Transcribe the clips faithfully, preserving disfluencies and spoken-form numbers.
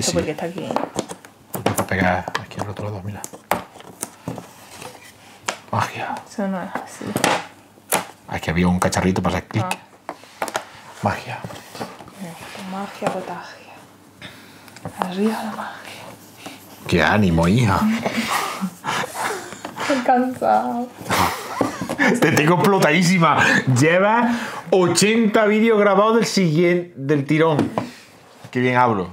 ¿Esto sí. por qué está aquí? Para pegar aquí al otro lado, mira. Magia. Eso no es así. Aquí había un cacharrito para hacer clic. Ah. Magia. Magia potagia. Arriba la magia. ¡Qué ánimo, hija! Estoy cansado. Te tengo explotadísima. Lleva ochenta vídeos grabados del siguiente, del tirón. Qué bien hablo.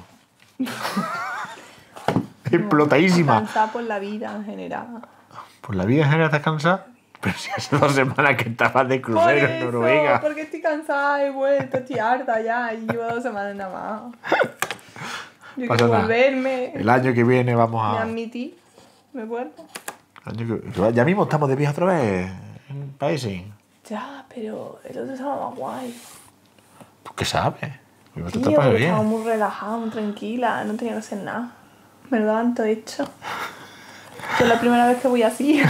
Explotadísima. Cansada por la vida en general. Por la vida en general estás cansada. Pero si hace dos semanas que estabas de Por crucero en eso, Noruega. porque estoy cansada, he vuelto, estoy harta ya. Y llevo dos semanas nada más. Yo Pasa quiero nada. volverme. El año que viene vamos Me a... admití. Me vuelvo. el año que- Ya mismo estamos de viaje otra vez en países. Ya, pero el otro estaba más guay. ¿Tú qué sabes? Yo te Tío, tapas porque bien. estaba muy relajada, muy tranquila, no tenía que hacer nada. Me lo daban todo hecho. Que es la primera vez que voy así.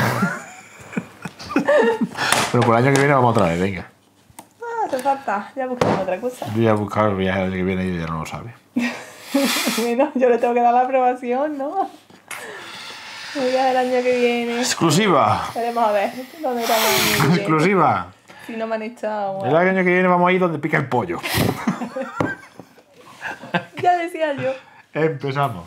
Pero por el año que viene vamos otra vez, venga. Ah, hace falta, ya buscamos otra cosa. Yo voy a buscar el viaje del año que viene y ya no lo sabe. Bueno, yo le tengo que dar la aprobación, ¿no? El viaje del año que viene. ¡Exclusiva! Veremos a ver dónde estamos el año que viene. ¡Exclusiva! Si no me han echado. El año que viene vamos a ir donde pica el pollo. Ya decía yo. Empezamos.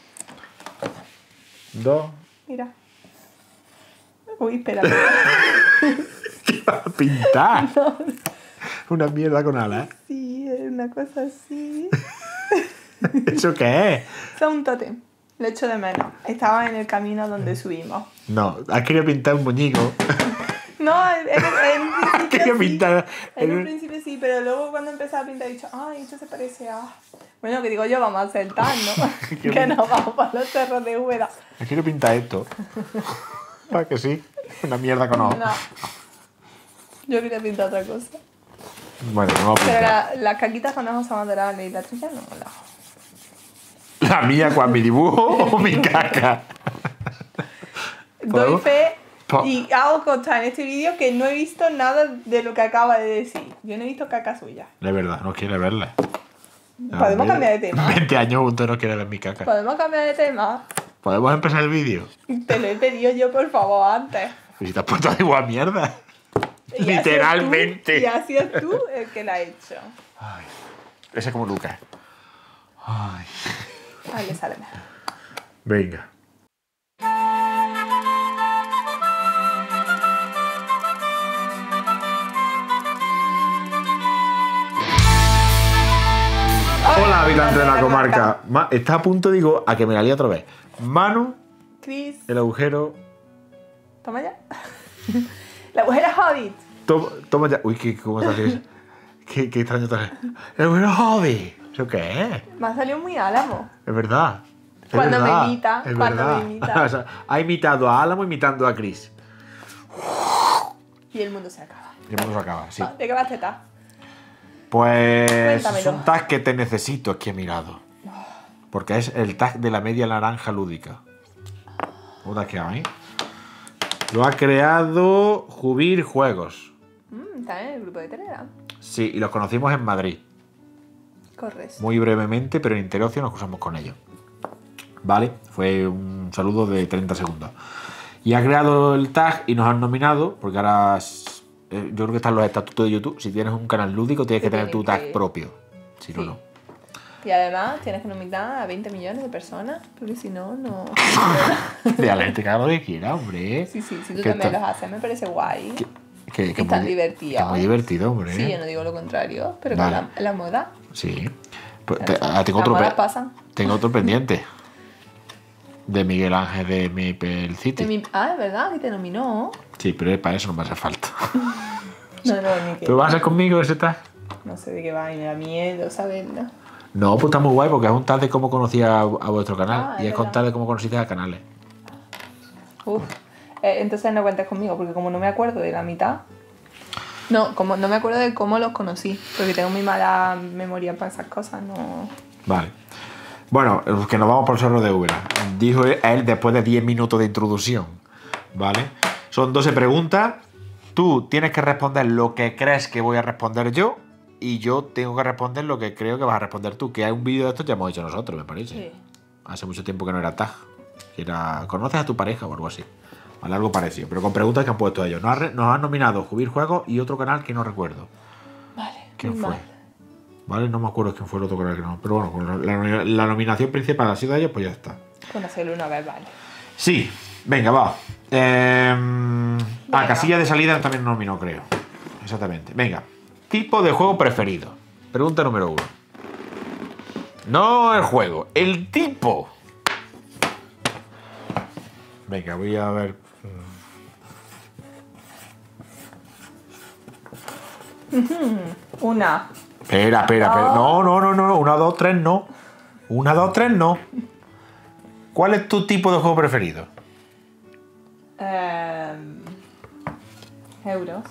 Dos. Mira. Uy, espera. ¿Qué vas a pintar? Una mierda con alas. Sí, es una cosa así. ¿Eso qué es? Es un tótem. Lo echo de menos. Estaba en el camino donde subimos. No, has querido pintar un muñeco. No, en, en, en un Has principio querido sí. pintar... En un en- principio sí, pero luego cuando empecé a pintar he dicho, ay, esto se parece a... Bueno, que digo yo, vamos a acertar, ¿no? que nos vamos para los cerros de Úbeda. Has querido pintar esto. ¿Para que sí? Una mierda con ojos. No. Yo quería pintar otra cosa. Bueno, no vamos a Pero pintar. la- las caquitas con ojos son adorables y la tuya no mola. ¿La mía con mi dibujo o mi caca? Doy ¿Podemos? fe Po- y hago constar en este vídeo que no he visto nada de lo que acaba de decir. Yo no he visto caca suya. De verdad, no quiere verla. Podemos cambiar de tema. veinte años juntos no quiere ver mi caca. Podemos cambiar de tema. ¿Podemos empezar el vídeo? Te lo he pedido yo, por favor, antes. Pues si te has puesto de igual mierda. Y has sido Literalmente. tú- Y has sido tú el que la ha hecho. Ay, ese es como Lucas. Ay. Ay, le sale mejor. Venga. Hola, habitante de la comarca. Ma- Está a punto, digo, a que me la líe otra vez. Mano, Chris, el agujero. toma ya. La mujer es Hobbit. Toma, toma ya. Uy, ¿qué, ¿cómo estás? ¿Qué, qué, qué extraño estás? El agujero hobby. ¿Eso qué es? Me ha salido muy álamo. Es verdad. Es Cuando me verdad, imita, es cuando verdad. me imita. O sea, ha imitado a Álamo imitando a Chris. Y el mundo se acaba. Y el mundo se acaba, sí. ¿De qué vas a estar? Pues Cuéntamelo. es un tag que te necesito aquí he mirado. Porque es el tag de la media naranja lúdica. ¿Dónde has quedado ahí? Lo ha creado Jubir Juegos. Mm, está en el grupo de Telegram. Sí, y los conocimos en Madrid. Corres. Muy brevemente, pero en Interocio nos cruzamos con ellos. Vale, fue un saludo de treinta segundos. Y ha creado el tag y nos han nominado, porque ahora es- eh, yo creo que están los estatutos de YouTube. Si tienes un canal lúdico, tienes que Te tener tu tienes tag que- propio. Si no, Sí. no. Y además tienes que nominar a veinte millones de personas, porque si no, no... Realmente, cada lo que quiera, hombre. Sí, sí, si tú Que también esto- los haces, me parece guay. Que, que, que Y tan muy, divertido. que muy divertido, hombre. Sí, yo no digo lo contrario, pero Vale. con la, la moda. Sí. Pues te- ah, tengo, Las otro modas pe- pasan. tengo otro pendiente. De Miguel Ángel de Maple City. De mi- Ah, es verdad, que te nominó. Sí, pero para eso no me hace falta. No, no, ni que... ¿Pero vas a hacer conmigo ese tag? No sé de qué va y me da miedo saberlo. No, pues está muy guay porque es un tag de cómo conocí a, a vuestro canal. Ah, es y es verdad. contar de cómo conociste a canales. Uf. Eh, entonces no cuentes conmigo, porque como no me acuerdo de la mitad... No, como no me acuerdo de cómo los conocí, porque tengo muy mala memoria para esas cosas, no... Vale. Bueno, que nos vamos por el cerro de Úbeda. Dijo él después de diez minutos de introducción. ¿Vale? Son doce preguntas. Tú tienes que responder lo que crees que voy a responder yo. y yo tengo que responder lo que creo que vas a responder tú, que hay un vídeo de esto que hemos hecho nosotros, me parece. Sí. Hace mucho tiempo que no era tag. Que era, ¿conoces a tu pareja o algo así? Vale, algo parecido, pero con preguntas que han puesto ellos. Nos, ha, nos han nominado Jubir Juegos y otro canal que no recuerdo. Vale. ¿Quién muy fue? mal. Vale, no me acuerdo quién fue el otro canal que no. Pero bueno, con la, la nominación principal ha sido de ellos, pues ya está. Conocerlo una vez, vale. Sí, venga, va. Eh, ah, Venga. casilla de salida también nominó, creo. Exactamente. Venga. Tipo de juego preferido. Pregunta número uno. No el juego, el tipo. Venga, voy a ver. Una. Espera, espera, espera. No, no, no, no. Una, dos, tres, no. Una, dos, tres, no. ¿Cuál es tu tipo de juego preferido? Em, euros.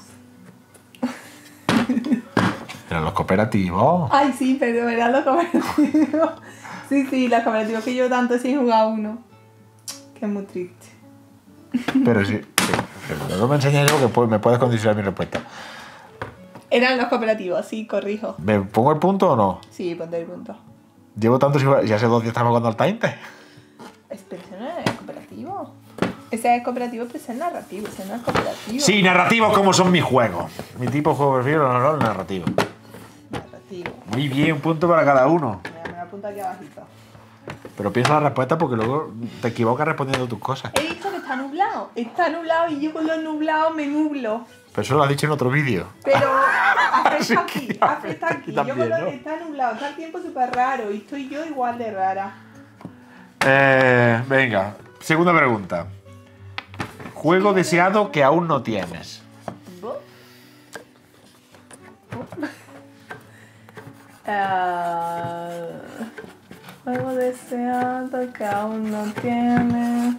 Eran los cooperativos. Ay, sí, pero eran los cooperativos. Sí, sí, los cooperativos que yo tanto sin jugar uno. Que es muy triste. Pero sí. sí, pero no me enseñes yo que pu- me puedes condicionar mi respuesta. Eran los cooperativos, sí, corrijo. ¿Me pongo el punto o no? Sí, ponte el punto. Llevo tanto sin jugar. Ya hace dos días estamos jugando al Tainte. Es- Pero ese no es cooperativo. Ese es cooperativo, pero ese es narrativo. Ese no es cooperativo. Sí, narrativos como son mis juegos. Mi tipo de juego preferido no, no, el narrativo. Narrativo. Muy bien, un punto para cada uno. Mira, me lo apunto aquí abajito. Pero piensa la respuesta porque luego te equivocas respondiendo tus cosas. He dicho que está nublado. Está nublado y yo con lo nublado me nublo. Pero eso lo has dicho en otro vídeo. Pero afecta Sí, aquí, que afecta afecta aquí. aquí Yo con también, lo ¿no? que está nublado, está el tiempo súper raro y estoy yo igual de rara. Eh, venga, segunda pregunta. Juego deseado que aún no tienes. ¿Vos? Eh, juego deseado que aún no tiene.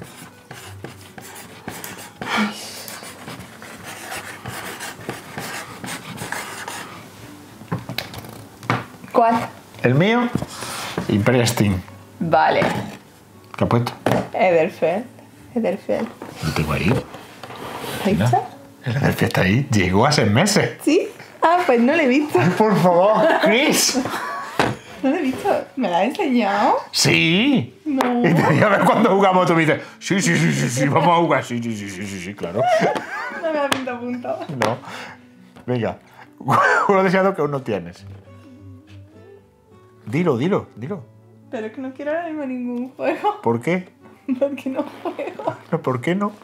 ¿Cuál? El mío, Impresting. Vale. ¿Qué has puesto? Ederfeld. Ederfeld. Lo tengo ahí. ¿Ahí Mira. está? El del fiesta ahí. Llegó hace meses. ¿Sí? Ah, pues no lo he visto. Ay, por favor, Chris. No lo he visto. ¿Me lo has enseñado? Sí. No. Y te voy a ver cuando jugamos. Tú me dices, sí, sí, sí, sí, sí, vamos a jugar. Sí, sí, sí, sí, sí, sí, claro. No me ha punto punto. No. Venga. Juego deseado que aún no tienes. Dilo, dilo, dilo. Pero es que no quiero ahora mismo ningún juego. ¿Por qué? Porque no juego. ¿No, ¿Por qué no?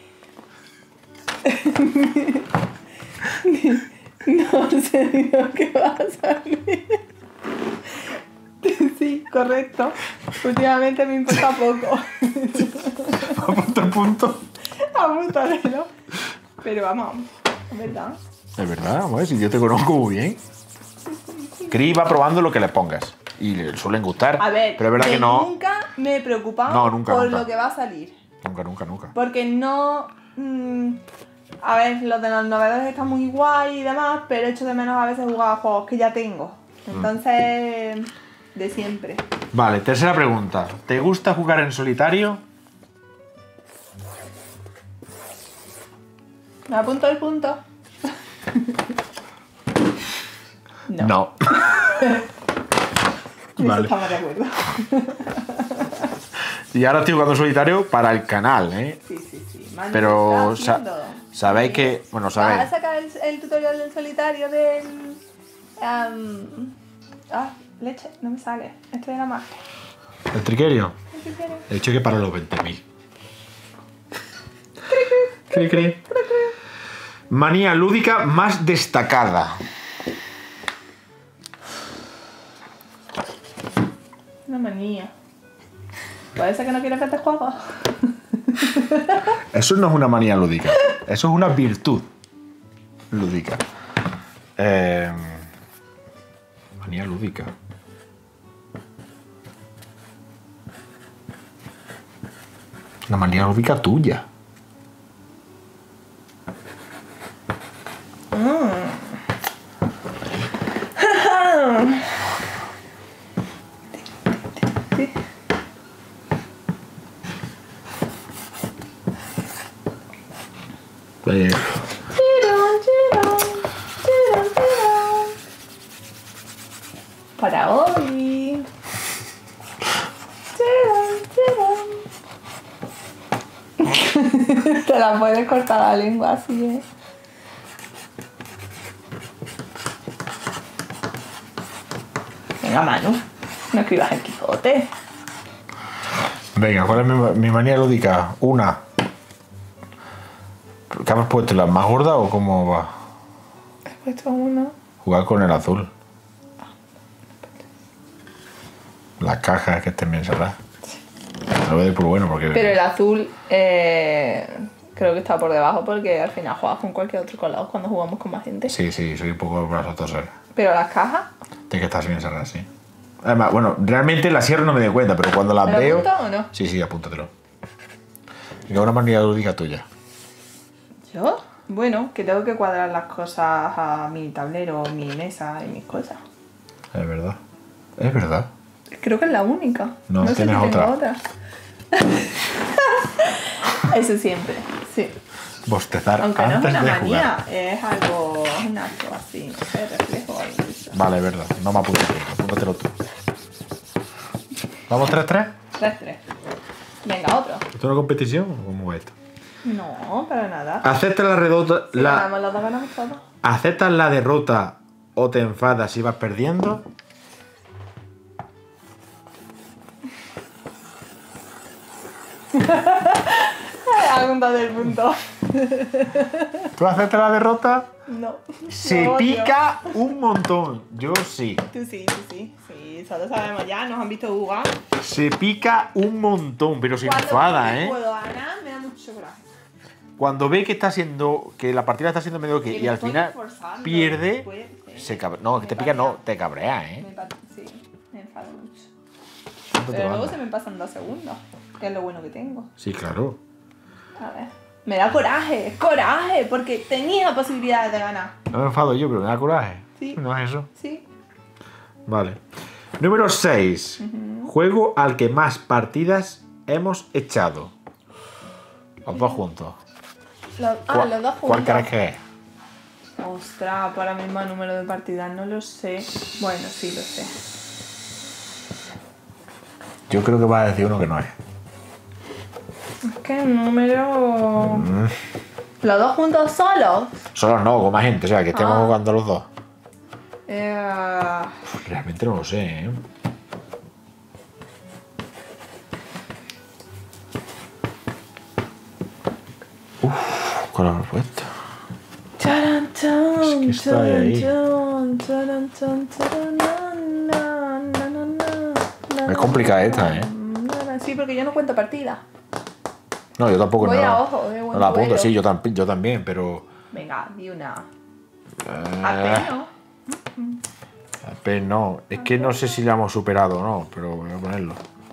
No sé ni lo que va a salir. Sí, correcto. Últimamente me importa poco. Apunta el punto. Apúntalelo. Pero vamos, ¿verdad? Es verdad, vamos a ver, si yo te conozco muy bien. Cris va probando lo que le pongas. Y le suelen gustar. A ver, pero es verdad que que no. nunca me he preocupado No, nunca, por nunca. lo que va a salir. Nunca, nunca, nunca. Porque no... mm, a ver, los de las novedades están muy guay y demás, pero echo de menos a veces jugar a juegos que ya tengo. Entonces, de siempre. Vale, tercera pregunta. ¿Te gusta jugar en solitario? ¿Me apunto el punto? No. No. Eso Vale. estamos de acuerdo. Y ahora estoy jugando en solitario para el canal, ¿eh? Sí, sí, sí. Manu, Pero ¿qué sa- estás haciendo? sabéis que. Bueno, ¿Vas sabéis. a sacar el, el tutorial del solitario del... am, ah, leche, no me sale. Este de la marca. ¿El triquerio? ¿Qué quieres? He dicho que para los veinte mil. Cri, cri. Manía lúdica más destacada. Una manía. ¿Puede ser que no quieras que te juego? Eso no es una manía lúdica. Eso es una virtud lúdica. Eh, manía lúdica. Una manía lúdica tuya. Sí. Eh, Tirón, tirón, tirón, tirón. para hoy. Te la puedes cortar la lengua así, ¿eh? Venga, Manu, no escribas el Quijote. Venga, ¿cuál es mi, mi manía lúdica? Una. ¿Qué has puesto? ¿La más gorda o cómo va? He puesto una. Jugar con el azul. Las cajas que estén bien cerradas. Lo veo por bueno porque... Pero el azul eh, creo que está por debajo porque al final juegas con cualquier otro color cuando jugamos con más gente. Sí, sí, soy un poco brazo torcer. Pero las cajas... Tiene que estar bien cerradas, sí. Además, bueno, realmente las cierro no me doy cuenta, pero cuando las ¿Me lo veo... apunto o no? Sí, sí, apúntatelo. Venga, una manía lúdica tuya. ¿Yo? Bueno, que tengo que cuadrar las cosas a mi tablero, mi mesa y mis cosas. Es verdad. Es verdad. Creo que es la única. No, sé si tienes tengo otra. otra. Eso siempre, sí. Bostezar Aunque no es antes una de manía, jugar. es algo, es un acto así, no sé, reflejo algo. Vale, es verdad. No me apuntes, apúntatelo tú. ¿Vamos tres tres? tres tres. Venga, otro. ¿Esto es una competición o cómo va esto? No, para nada. ¿Aceptas la derrota? Si La... ganamos los dos, ganamos todos. ¿Aceptas la derrota o te enfadas si vas perdiendo? Apunta del punto. ¿Tú aceptas la derrota? No. Se Lo odio. pica un montón. Yo sí. Tú sí, tú sí. Sí, solo sabemos ya, nos han visto jugar. Se pica un montón, pero se enfada, Cuando ¿eh? puedo ganar, me da mucho coraje. Cuando ve que está siendo, que la partida está siendo medio que Que y me al estoy final esforzando, pierde, después, sí. se cabrea. No, que te Me pica, no, patea. te cabrea, ¿eh? Me pa- sí, me enfado mucho. ¿Cuánto te Pero luego manda? se me pasan dos segundos, que es lo bueno que tengo. Sí, claro. A ver. Me da coraje, coraje, porque tenía posibilidades de ganar. No me enfado yo, pero me da coraje. Sí. No es eso. Sí. Vale. Número seis. Juego al que más partidas hemos echado. Los dos juntos. Los, ah, ¿Cuál- los dos juntos. ¿Cuál crees que es? Ostras, para mismo número de partidas no lo sé. Bueno, sí lo sé. Yo creo que va a decir uno que no es. Es que el número... ¿Los dos juntos solos? Solo no, con más gente, o sea, que estemos Ah. jugando los dos. Eh, Pues realmente no lo sé, ¿eh? Uf, ¿cuál habrá puesto? charan, chan, Es que está ahí. charan, charan, charan, charan, na, na, na, na, na, na, Es complicada esta, ¿eh? na, na. Sí, porque yo no cuento partidas. No, yo tampoco Voy no. a ojo, de buen no la apunto, vuelo. sí, yo, tam- yo también, pero. Venga, di una. Eh, Apenas, ¿no? pero no, es que no sé si la hemos superado o no, pero voy a ponerlo.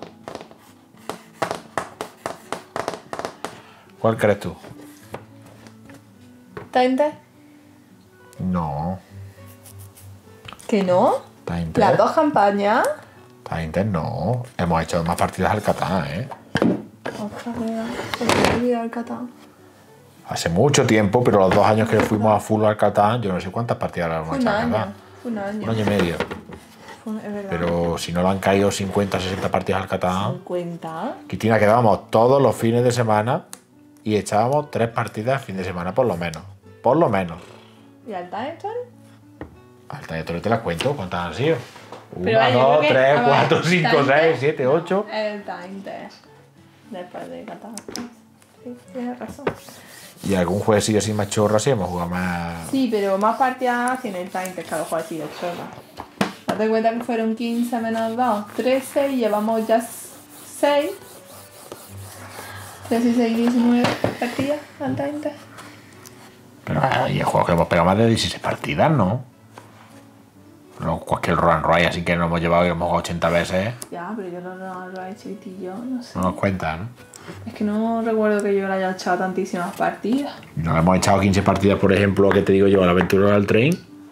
¿Cuál crees tú? ¿Tainter? No. ¿Que no? Tainter. ¿Las dos campañas? Tainter no. Hemos hecho más partidas al Catán, ¿eh? Ostras, verdad. Se me ha olvidado el Catán. Hace mucho tiempo, pero los dos años que fuimos a full al Catán, yo no sé cuántas partidas le hemos Fue un hecho al año. Catán. Fue un año. Un año y medio. Fue un- es verdad. Pero si no le han caído cincuenta, sesenta partidas al Catán, cincuenta. Cristina, quedábamos todos los fines de semana y echábamos tres partidas al fin de semana, por lo menos. Por lo menos. ¿Y al Tainter? Al trayectoria te las cuento, ¿cuántas han sido? Pero Una, yo dos, creo que- tres, a ver, cuatro, cinco, Tainter- seis, siete, ocho. El Tainter. Después de Catán. Sí, tienes razón. Y algún jueguecillo así más chorra sí hemos jugado más. Sí, pero más partidas tiene el Tainter que a los juegos así de chorra. Date cuenta que fueron quince menos dos, trece y llevamos ya seis. dieciséis, diecinueve partidas al Tainter. Pero hay juegos que hemos pegado más de dieciséis partidas, ¿no? No, cualquier Roll and Ride así que nos hemos llevado y hemos jugado ochenta veces. Ya, pero yo no lo, lo he hecho y yo, no sé. No nos cuenta, ¿no? Es que no recuerdo que yo le haya echado tantísimas partidas. Nos hemos echado quince partidas, por ejemplo, que te digo yo, a la aventura del tren.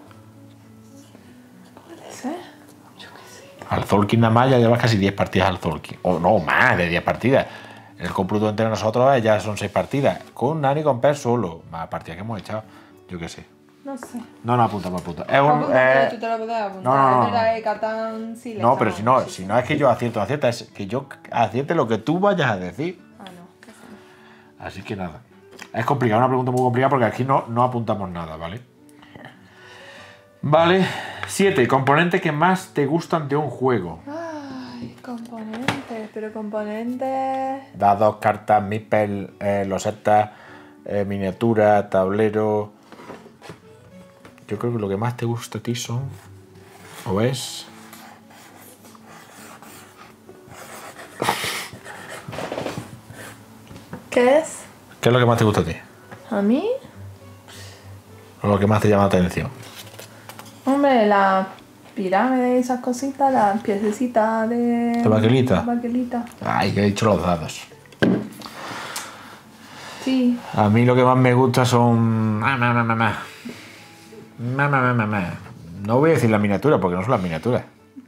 Puede ser. Yo qué sé. Al Zolkin nada más ya llevas casi diez partidas al Zolkin. O no, más de diez partidas. El cómputo entre nosotros ya son seis partidas. Con Nani y con Pez solo. Más partidas que hemos echado. Yo qué sé. No sé. No, no, apunta, apunta. Es un, Apúntatelo, eh, tú te lo puedes apuntar. no, no, no, Es verdad no. que Catán sí le No, pero echamos si no, muchísimo. si no es que yo acierto, acierta, es que yo acierte lo que tú vayas a decir. Ah, no, que sí. Así que nada. Es complicado, una pregunta muy complicada porque aquí no, no apuntamos nada, ¿vale? Vale. Siete. Componentes que más te gustan de un juego. Ay, componentes, pero componentes... Dados, cartas, mipel, eh, losetas, eh, miniatura, tablero. Yo creo que lo que más te gusta a ti son. O es. ¿Qué es? ¿Qué es lo que más te gusta a ti? ¿A mí? O lo que más te llama la atención. Hombre, la pirámide y esas cositas, las piececitas de... ¿De baquelita? Baquelita. Ay, que he dicho los dados. Sí. A mí lo que más me gusta son. Ma, ma, ma, ma, ma. Ma, ma, ma, ma, ma. No voy a decir las miniaturas porque no son las miniaturas.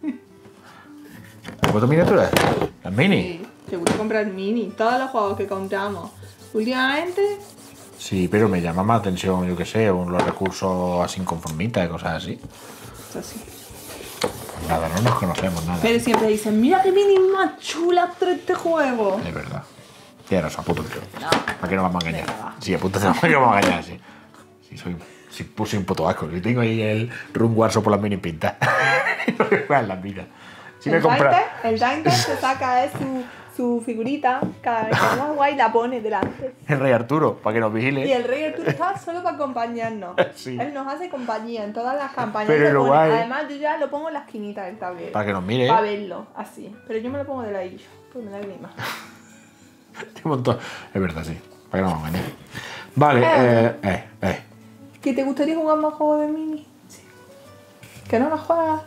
¿Has puesto miniaturas? Las mini. Sí, te gusta comprar mini. Todos los juegos que compramos últimamente... Sí, pero me llama más atención, yo qué sé, los recursos así conformistas y cosas así. Eso sí. Nada, no nos conocemos nada. Pero siempre dicen, mira qué mini más chula trae este juego. Es verdad. Tienes razón, apúntatelo. No. ¿Para qué nos vamos a engañar? Venga, va. Sí, apúntatelo, ¿para qué nos vamos a engañar? Sí, sí soy, sí, puse un puto asco. Yo tengo ahí el Run Warso por las mini pintas. No me juegan las vidas. Si me el compras. Dainter, el Dainter se saca eh, su, su figurita cada vez que más guay la pone delante. El Rey Arturo, para que nos Y vigile. el Rey Arturo está solo para acompañarnos. Sí. Él nos hace compañía en todas las campañas. Pero lo lo pone. guay- Además, yo ya lo pongo en la esquinita del tablero. Para que nos mire. Para verlo, así. Pero yo me lo pongo de ladillo, porque me da grima. Un montón. Es verdad, sí. Para que no nos engañen. Vale, eh, eh, eh. ¿Que te gustaría jugar más juegos de mini? Sí. ¿Que no los juegas?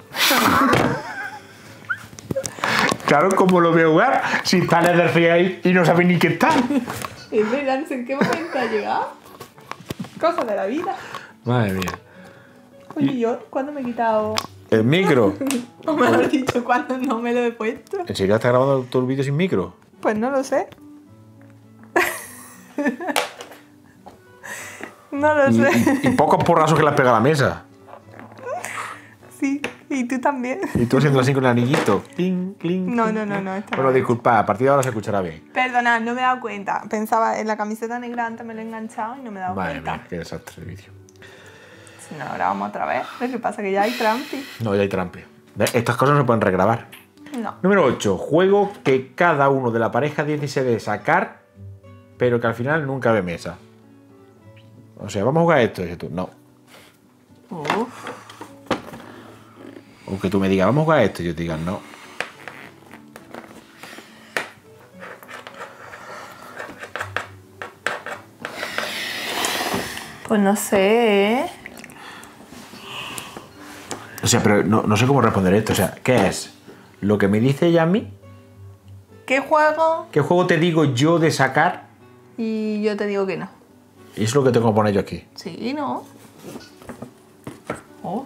Claro, ¿cómo lo veo jugar? Si está Leatherface ahí y no sabe ni qué está. Es verdad, no sé en qué momento ha llegado. Cosa de la vida. Madre mía. Oye, yo, ¿cuándo me he quitado? El micro. O mejor dicho, ¿cuándo no me lo he puesto? ¿En serio estás grabando todo el vídeo sin micro? Pues no lo sé. No lo Y, sé. y- y pocos porrazos que las pega a la mesa. Sí, y tú también. Y tú haciendo así con el anillito. Cling, cling, No, cling, no, no, cling. no, esta Bueno, no. disculpa, a partir de ahora se escuchará bien. Perdona, no me he dado cuenta. Pensaba en la camiseta negra antes me lo he enganchado y no me he dado Madre cuenta. mía, qué desastre de vídeo. Si no, ahora vamos otra vez. Lo que pasa es que ya hay trampi. No, ya hay trampe. ¿Ves? Estas cosas no se pueden regrabar. No. Número ocho. Juego que cada uno de la pareja dice de sacar, pero que al final nunca ve mesa. O sea, vamos a jugar esto. Y dices tú, no. Uf. O que tú me digas, vamos a jugar esto. Y yo te diga, no. Pues no sé, ¿eh? O sea, pero no, no sé cómo responder esto. O sea, ¿qué es? ¿Lo que me dice ella a mí? ¿Qué juego? ¿Qué juego te digo yo de sacar? Y yo te digo que no. Y es lo que tengo que poner yo aquí. Sí, no. Uf.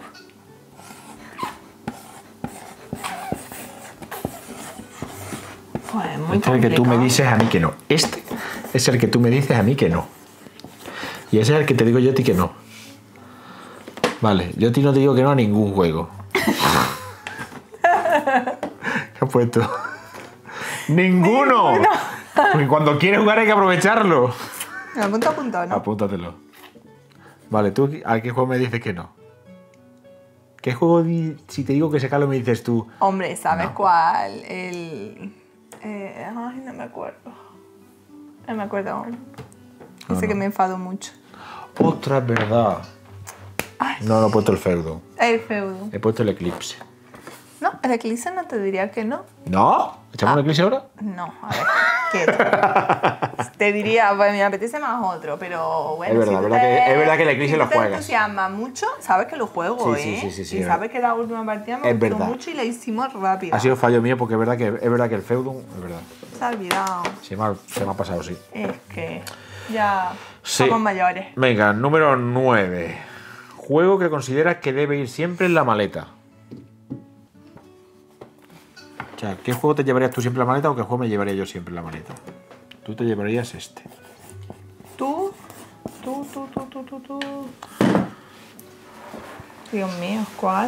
Pues muy Este es el que tú me complicado. dices a mí que no. Este es el que tú me dices a mí que no. Y ese es el que te digo yo a ti que no. Vale, yo a ti no te digo que no a ningún juego. ¿Qué has puesto? ¡Ninguno! Porque cuando quieres jugar hay que aprovecharlo. Me apunto a punto, ¿no? Apúntatelo. Vale, ¿tú a qué juego me dices que no? ¿Qué juego, di- si te digo que sacarlo, me dices tú? Hombre, ¿sabes No. cuál? El... Eh, ay, no me acuerdo. No me acuerdo. No, Dice no. que me enfado mucho. Otra es verdad. Ay. No, no he puesto el feudo. El feudo. He puesto el eclipse. No, el eclipse no te diría que no. ¿No? ¿Echamos el eclipse ahora? No, a ver, quieto. Te diría, pues me apetece más otro, pero bueno. Es verdad, si tú verdad te- que- es verdad que el eclipse si lo tú te juegas. entusiasma mucho, sabes que lo juego, Sí, sí, ¿eh? sí, sí, sí, y es sabes que la última partida me Es gustó verdad. mucho y la hicimos rápido. Ha sido fallo mío porque es verdad que, es verdad que el feudum, es verdad. Se ha olvidado. Se me ha, se me ha pasado, sí. Es que ya Sí. somos mayores. Venga, número nueve. Juego que consideras que debe ir siempre en la maleta. O sea, ¿qué juego te llevarías tú siempre en la maleta o qué juego me llevaría yo siempre en la maleta? Tú te llevarías este. Tú, tú, tú, tú, tú, tú, tú. Dios mío, ¿cuál?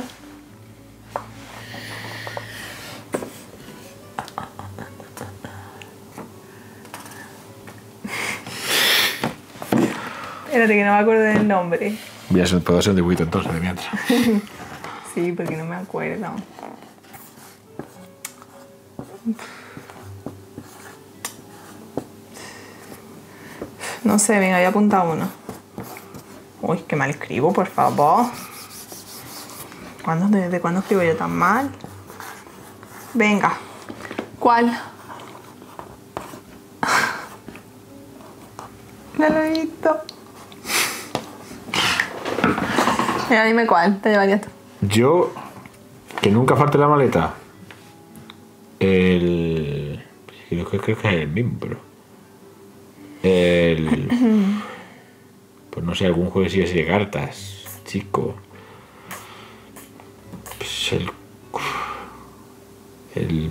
Espérate que no me acuerdo del nombre. Voy a ser, puedo hacer el dibujito entonces de mientras. Sí, porque no me acuerdo. No sé, venga, voy a apuntar uno. Uy, qué mal escribo, por favor. ¿Cuándo, ¿Desde cuándo escribo yo tan mal? Venga. ¿Cuál? No lo he visto. Mira, dime cuál te llevarías tú. Yo, que nunca falte la maleta. El... Creo que, creo que es el mismo, pero... El... Pues no sé, algún juego así de cartas, chico. Pues el... El...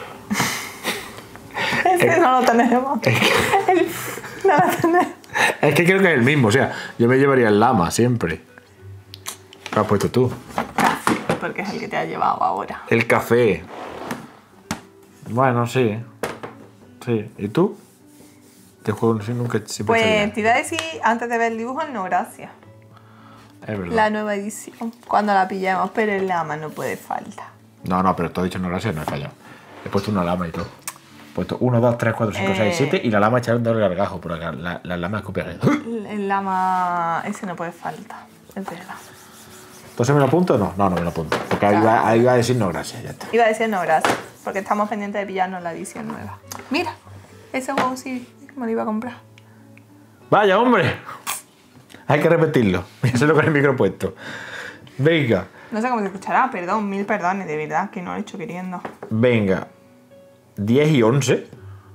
Ese el, no lo tenemos. Es que, El, no lo tenemos. es que creo que es el mismo, o sea, yo me llevaría el lama siempre. ¿Qué has puesto tú? Casi, porque es el que te ha llevado ahora. El café. Bueno, sí. Sí. ¿Y tú? Este juego sí, nunca siempre Pues salía. te iba a decir, antes de ver el dibujo, el No Gracias. Es verdad. La nueva edición. Cuando la pillamos, pero el lama no puede falta. No, no, pero tú has dicho no gracias, no he fallado. He puesto una lama y todo. He puesto uno, dos, tres, cuatro, cinco, Eh. seis, siete y la lama echaron dos gargajos, pero la, la, la lama escupía. El, el lama, ese no puede falta. Es verdad. ¿Entonces me lo apunto o no? No, no me lo apunto. Porque ahí va, ahí va a decir no gracias, ya está. Iba a decir No Gracias, porque estamos pendientes de pillarnos la edición nueva. Mira, ese juego sí me lo iba a comprar. ¡Vaya, hombre! Hay que repetirlo. Voy a hacerlo con el micro puesto. Venga. No sé cómo se escuchará, perdón, mil perdones, de verdad, que no lo he hecho queriendo. Venga. diez y once.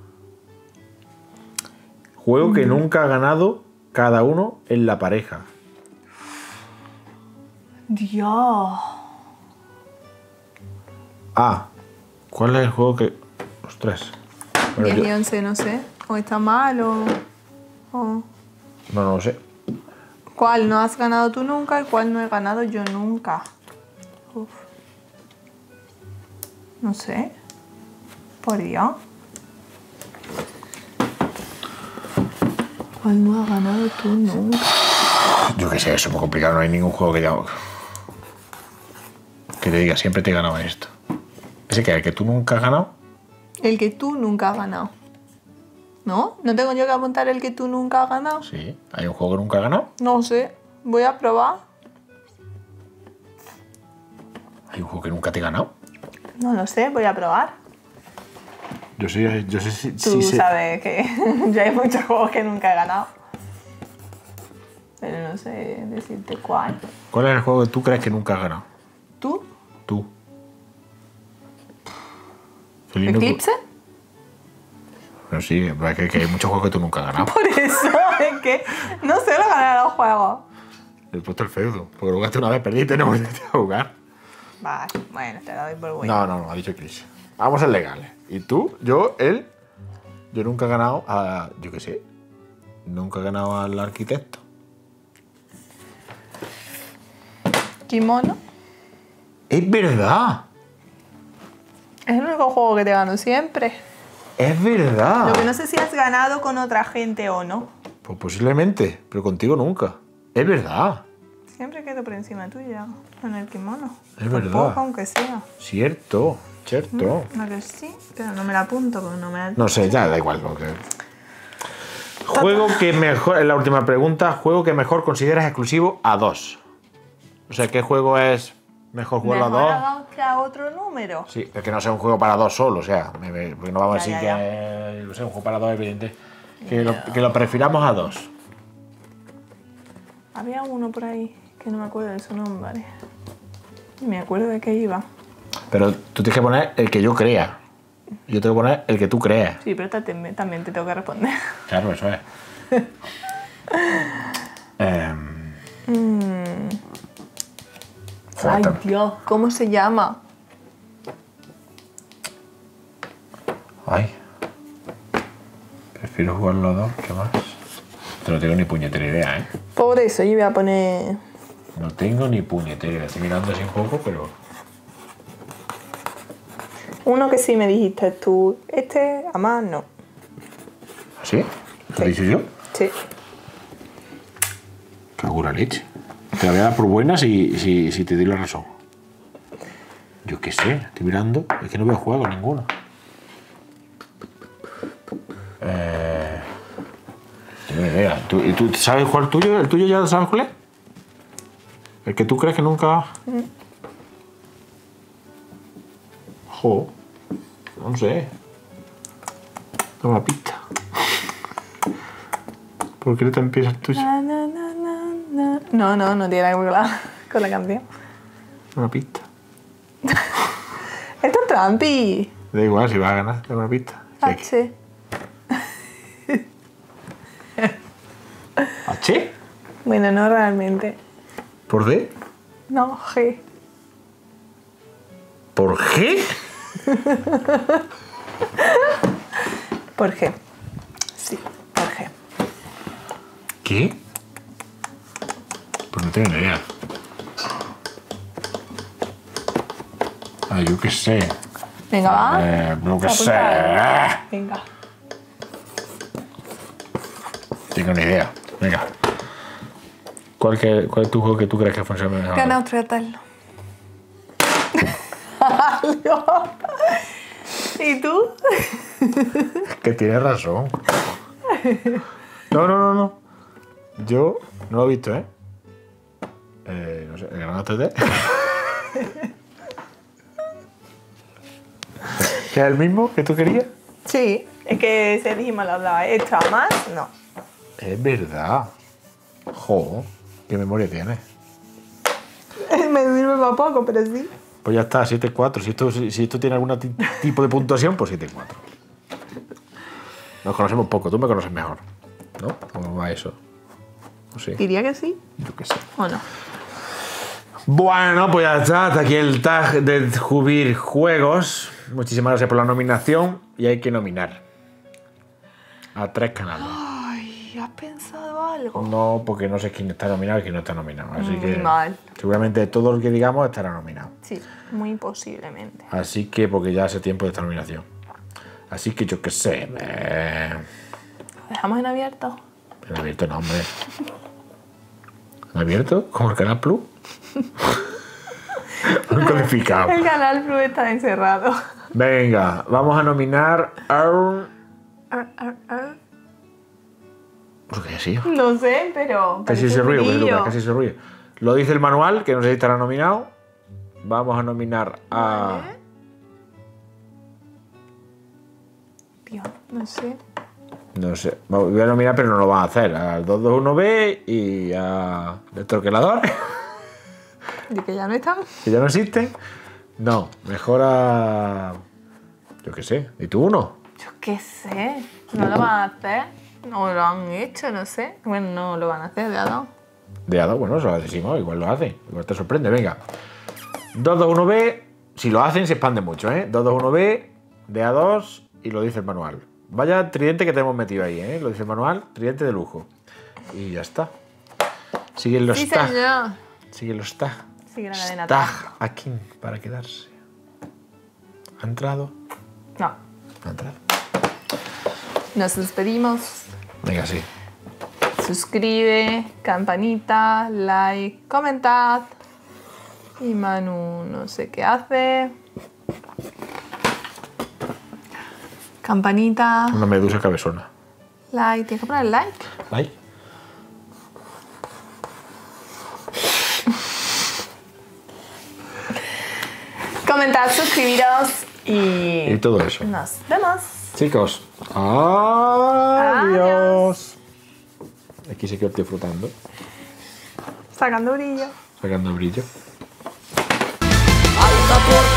Juego que nunca ha ganado cada uno en la pareja. Dios. Ah, ¿cuál es el juego que...? Ostras. Bueno, diez yo- y once, no sé. O está mal o... o... No, no lo sé. ¿Cuál no has ganado tú nunca y cuál no he ganado yo nunca? Uf. No sé. Por Dios. ¿Cuál no has ganado tú nunca? Yo qué sé, eso es muy complicado. No hay ningún juego que ya... que te diga, siempre te he ganado en esto. ¿Ese que es el que tú nunca has ganado? El que tú nunca has ganado. ¿No? ¿No tengo yo que apuntar el que tú nunca has ganado? Sí. ¿Hay un juego que nunca has ganado? No sé. Voy a probar. ¿Hay un juego que nunca te he ganado? No lo sé, voy a probar. Yo sí, yo sé si... Tú sí sé. sabes que ya hay muchos juegos que nunca he ganado. Pero no sé decirte cuál. ¿Cuál es el juego que tú crees que nunca has ganado? ¿Tú? Tú. Felino, ¿Eclipse? Pero sí, es que, que hay muchos juegos que tú nunca has ganado. Por eso es que no sé lo ganar a los juegos. He puesto el feudo. Porque lo jugaste una vez, perdiste, no volviste a jugar. Vale, bueno, te lo doy por bueno. No, no, no, ha dicho Chris. Vamos a ser legales. ¿Y tú? Yo, él. Yo nunca he ganado a. Yo qué sé. Nunca he ganado al arquitecto. Kimono Es verdad. es el único juego que te gano siempre. Es verdad. Lo que no sé si has ganado con otra gente o no. Pues posiblemente, pero contigo nunca. Es verdad. Siempre quedo por encima tuya con el kimono. Es Por verdad. poco, aunque sea. Cierto, cierto. No que sí, pero no me la apunto porque no me la... No sé, ya da igual. Lo que... Juego que mejor, en la última pregunta, juego que mejor consideras exclusivo a dos. O sea, ¿qué juego es mejor jugarlo Mejor a dos? hagamos que a otro número. Sí, pero que no sea un juego para dos solo, o sea, me- me- porque no vamos a Ya, decir ya, que no sé, un juego para dos es evidente. Que, lo, que lo prefiramos a dos. Había uno por ahí que no me acuerdo de su nombre. Me acuerdo de qué iba. Pero tú tienes que poner el que yo crea. Yo tengo que poner el que tú creas. Sí, pero también, también te tengo que responder. Claro, eso es. Em, Mm. joder, Ay, tam- Dios, ¿cómo se llama? Ay. Prefiero jugarlo a dos, ¿qué más? No tengo ni puñetera idea, ¿eh? Por eso yo voy a poner... No tengo ni puñetera. Estoy mirando así un poco, pero... Uno que sí me dijiste tú. Este, además, no. ¿Sí? ¿Te lo he dicho yo? Sí. Cago la leche. Te la voy a dar por buena si, si, si te doy la razón. Yo qué sé, estoy mirando. Es que no veo juego ninguno. Eh... No tengo ni idea. ¿Tú, ¿Y tú sabes cuál es el tuyo? ¿El tuyo ya sabes cuál es? ¿El que tú crees que nunca...? Mm. Jo. No sé. Toma la pista. ¿Por qué no te empieza el tuyo? Na, na, na, na, na. No, no, no tiene nada que ver con la, con la canción. Una pista. Esto es trampi. Da igual, si vas a ganar, dame una pista. H. ¿H? Bueno, no realmente. ¿Por D? No, G. ¿Por G? Por G. Sí, por G. ¿Qué? Pues no tengo ni idea. Ah, yo qué sé. Venga, va. Eh, no que sé. Venga. Tengo ni idea. Venga. ¿Cuál, que, ¿Cuál es tu juego que tú crees que funciona mejor? Gana otro eterno. ¿Y tú? Que tienes razón. No, no, no, no. Yo no lo he visto, ¿eh? eh no sé, ¿el Gran T D? ¿Que es el mismo que tú querías? Sí, es que se dijimos la hablaba. ¿Esto a más? No. Es verdad. Jo, qué memoria tienes. Me sirve para poco, pero sí. Pues ya está, siete cuatro. Si esto, si, si esto tiene algún tipo de puntuación, pues siete cuatro. Nos conocemos poco, tú me conoces mejor. ¿No? ¿Cómo va eso? ¿O sí? Diría que sí. Yo qué sé. ¿O no? Bueno, pues ya está. Hasta aquí el tag de descubrir juegos. Muchísimas gracias por la nominación. Y hay que nominar a tres canales. Ay, ¿has pensado algo? No, porque no sé quién está nominado y quién no está nominado. Así Muy que mal. seguramente todo lo que digamos estará nominado. Sí, muy posiblemente. Así que, porque ya hace tiempo de esta nominación. Así que yo qué sé. Eh... ¿Lo dejamos en abierto? En abierto no, hombre. ¿En abierto? ¿Como el Canal Plus? Un codificado. El Canal Plus está encerrado. Venga, vamos a nominar a... Ar, ar, ar. ¿Por qué así? No sé, pero... Casi se ruido, pues, Lucas, casi se ruido. Lo dice el manual, que no sé si estará nominado. Vamos a nominar a... Vale. Tío, no sé. No sé, voy a nominar, pero no lo van a hacer. Al dos dos uno B y a... el troquelador. ¿Y que ya no están? Que ya no existen. No, mejor a... Yo qué sé, ¿y tú uno? Yo qué sé. ¿No lo van a hacer? No lo han hecho, no sé. Bueno, no lo van a hacer, de a dos. De A dos, bueno, eso lo decimos, igual lo hacen. Igual te sorprende, venga. dos dos uno B, si lo hacen se expande mucho, ¿eh? dos dos uno B, de A dos y lo dice el manual. Vaya tridente que te hemos metido ahí, ¿eh? Lo dice el manual, tridente de lujo. Y ya está. Siguen los Sí, tag. señor. Siguen los tag. Sigue la cadena. Tag aquí para quedarse. ¿Ha entrado? No. No ha entrado. Nos despedimos. Venga, sí. Suscribe, campanita, like, comentad. Y Manu no sé qué hace. Campanita, Una medusa cabezona. like. Tienes que poner like. Like. Comentad, suscribiros y... Y todo eso. Nos vemos. Chicos, adiós. Aquí sí que estoy disfrutando, Sacando brillo. sacando brillo. Alza tu